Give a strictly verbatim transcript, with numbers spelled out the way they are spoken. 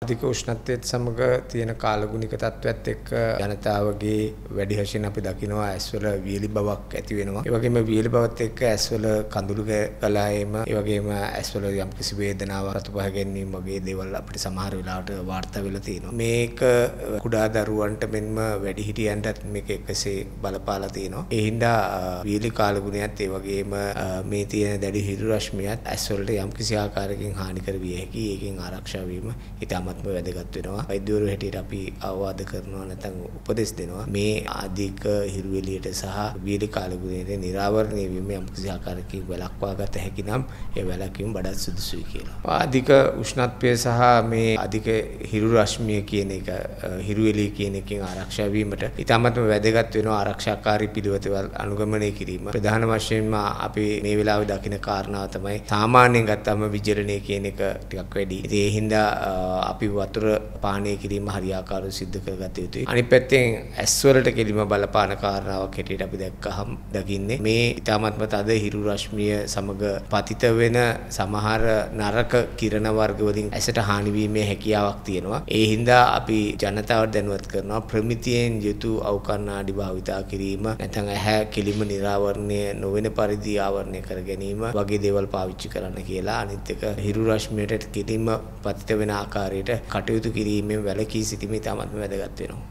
අධික උෂ්ණත්වයත් සමග තියෙන කාලගුණික තත්ත්වයක් එක්ක ජනතාවගේ වැඩි වශයෙන් අපි දකිනවා ඇස්වල වියලි බවක් ඇති වෙනවා. ඒ වගේම වියලි බවත් එක්ක ඇස්වල කඳුළු ගලා ඒම, ඒ වගේම ඇස්වල යම්කිසි වේදනාවක්, රතු පහ ගැනීම වගේ දේවල් අපිට සමහර වෙලාවට වාර්තා වෙලා තියෙනවා. මේක කුඩා දරුවන්ට මෙන්ම වැඩිහිටියන්ටත් මේක එකසේ බලපාලා තියෙනවා. ඒ හින්දා වියලි කාලගුණයත් ඒ වගේම මේ තියෙන දැඩි හිරු රශ්මියත් ඇස්වලට යම්කිසි ආකාරයකින් හානි කර විය හැකියි. ඒකෙන් ආරක්ෂා වීම ඉතාමත්ම වැදගත් වෙනවා. වෛද්‍යවරු හැටියට අපි අවවාද කරනවා නැත්නම් උපදෙස් දෙනවා. මේ අධික හිරු එළියට සහ වියලි කාලගුණයට නිරාවරණය වීම යම්කිසි ආකාරයකින් වළක්වා ගත හැකි නම් ඒ වැළැක්වීම වඩාත් සුදුසුයි කියලා. අධික උෂ්ණත්වය සහ මේ අධික හිරු රශ්මිය කියන එක, හිරු එළිය කියන එකෙන් ආරක්ෂා වීමට ඉතාමත්ම වැදගත් වෙනවා ආරක්ෂාකාරී පිළිවෙතවල් අනුගමනය කිරීම. ප්‍රධාන වශයෙන්ම අපි මේ වෙලාවේ දකින කාරණාව තමයි සාමාන්‍යයෙන් ගත්තම විජලනය කියන එක ටිකක් වැඩි. ඉතින් ඒ හින්දා අපි වතුර පානය කිරීම හරියාකාරව සිද්ධ කරගත යුතුයි. අනිත් පැත්තෙන් ඇස්වලට කෙලිම බලපාන කාරණාවක් හැටියට අපි දැක්කහම දකින්නේ මේ ඉතාමත්ම තද හිරු රශ්මිය සමග පතිත වෙන සමහර නරක කිරණ වර්ග වලින් ඇසට හානි වීමේ හැකියාවක් තියෙනවා. ඒ හින්දා අපි ජනතාවට දැනුවත් කරනවා ප්‍රමිතියෙන් යුතු අවකරනාඩි භාවිතා කිරීම, නැත්නම් ඇහැ කෙලිම නිරාවරණය නොවන පරිදි ආවරණය කර ගැනීම වගේ දේවල් පාවිච්චි කරන්න කියලා. අනිත් එක හිරු රශ්මියට කෙලිම පතිත වෙන ආකාරයට කටයුතු කිරීමෙන් වැළකී සිටීම ඉතාමත්ම වැදගත් වෙනවා.